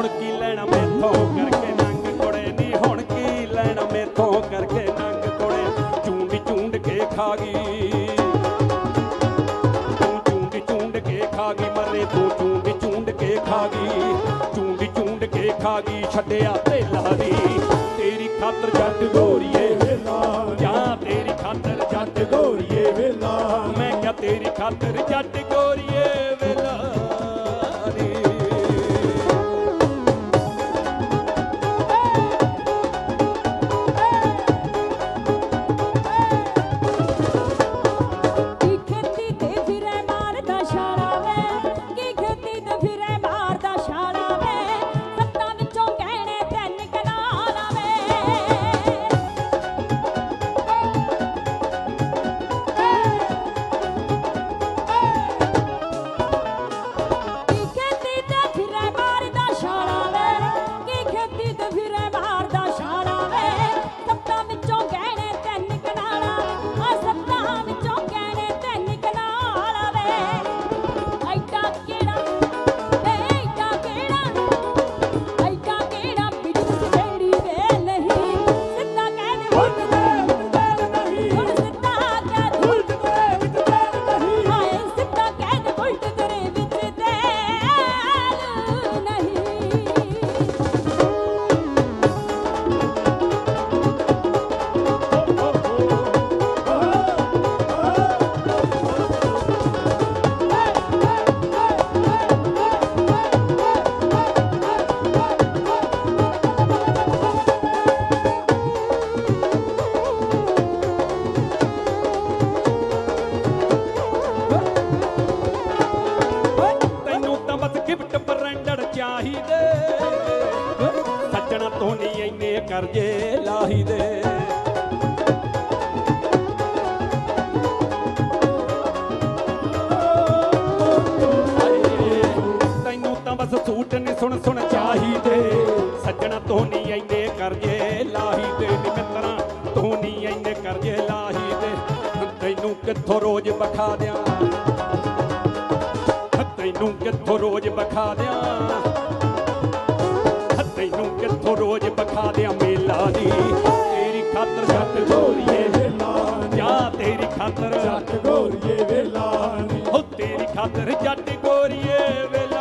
हुण की लैना मैथों करके नंग कुड़े नी, हुण की लैना मैथों करके नंग कुड़े। चूंड चूंड के खा गई तू, चूंड चूंड के खा गई मरे तू, चूंड चूंड के खा गई, चूंड चूंड के खा गई छड्डिया तेला दी। तेरी खातर जट गोरीए वेला, जा तेरी खातर जट गोरीए वेला, मैं क्या तेरी खातर जट गोरीए वेला। सजना तो नहीं इन्ने करजे लाही दे, तैनू तां बस सूट ने सुन सुन चाहिदे। सजना तो नहीं इन्ने करजे लाही दे, मित्रा तो नहीं इन्ने करजे लाही दे। तैनू कित्थों रोज बखा दियां, तैनू कित्थों रोज बखा दियां, तैनू कित्थों रोज बखा दियां मेला दी। तेरी खातर जट गोरीए वेला, जा तेरी खातर जट गोरीए वेला, हो तेरी खातर जट गोरीए वेला।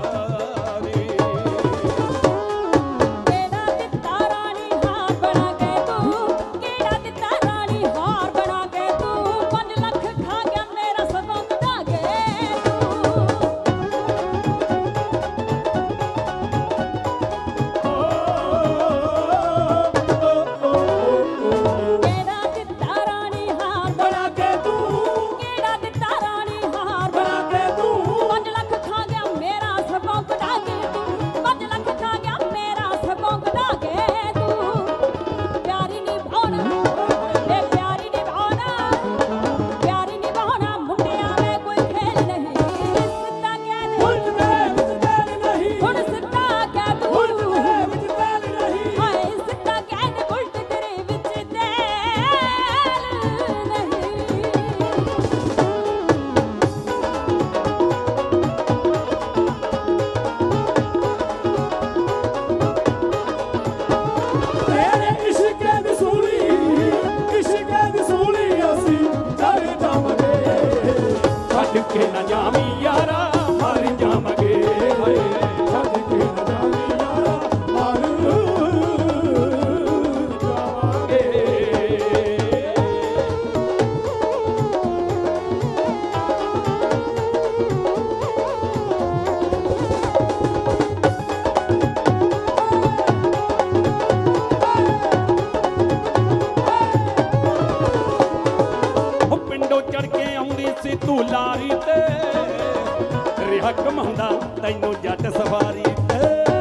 तू लारी ते रिहा कमाउंदा तैनू जट सवारी ते।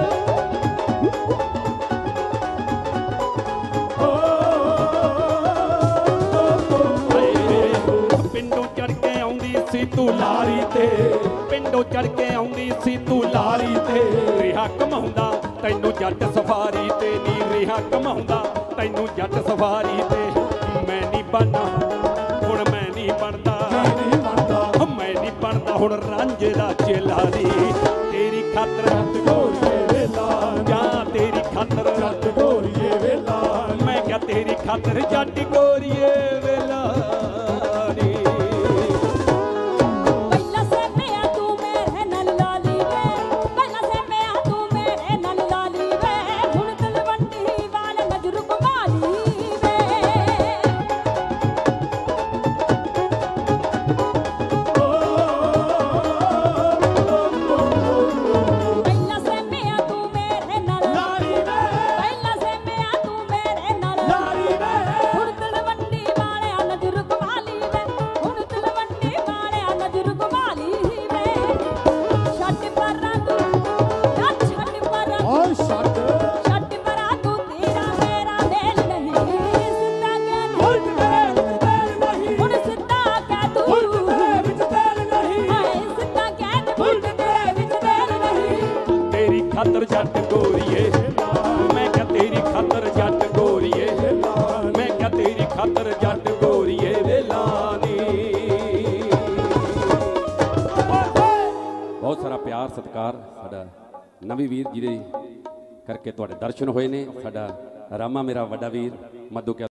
पिंडों चढ़ के आउंदी सी तू लारी ते, पिंडों चढ़ के आउंदी सी तू लारी ते। रिहा कमाउंदा तैनू जट सवारी ते, नी रिहा कमाउंदा तैनू जट सवारी ते। मैं नहीं बनना हुण मैं नहीं बनदा, मैं नहीं बनदा हुण रांझे दा चेला दी। तेरी खातर गोरीए वेला, खातर जट गोरीए वेला नी। पहला से मैं तू मेरे नल लाली वे, पहला से मैं तू मेरे नल लाली वे, हुण तलवंडी वाले नजर घुमाली वे। पहला से मैं तू मेरे नल लाली वे, पहला से मैं तू मेरे नल लाली वे, हुण तलवंडी वाले नजर घुमाली वे, हुण तलवंडी वाले नजर घुमाली वे। छट परां तू ना छट परां और शट छट परां तू तेरा मेरा मेल नहीं, सिद्धा कह तू हुण सिद्धा कह तू हाय सिद्धा कह तू मुल्क तेरे विच मेल नहीं। तेरी खातर जट गोरीए मैं क्या तेरी खातर जट गोरीए मैं क्या तेरी खातर जट गोरीए वेला नी। बहुत सारा प्यार सत्कार साडा नवी वीर जी दे करके तुहाडे दर्शन होए ने। साडा रामा मेरा वड्डा वीर मधु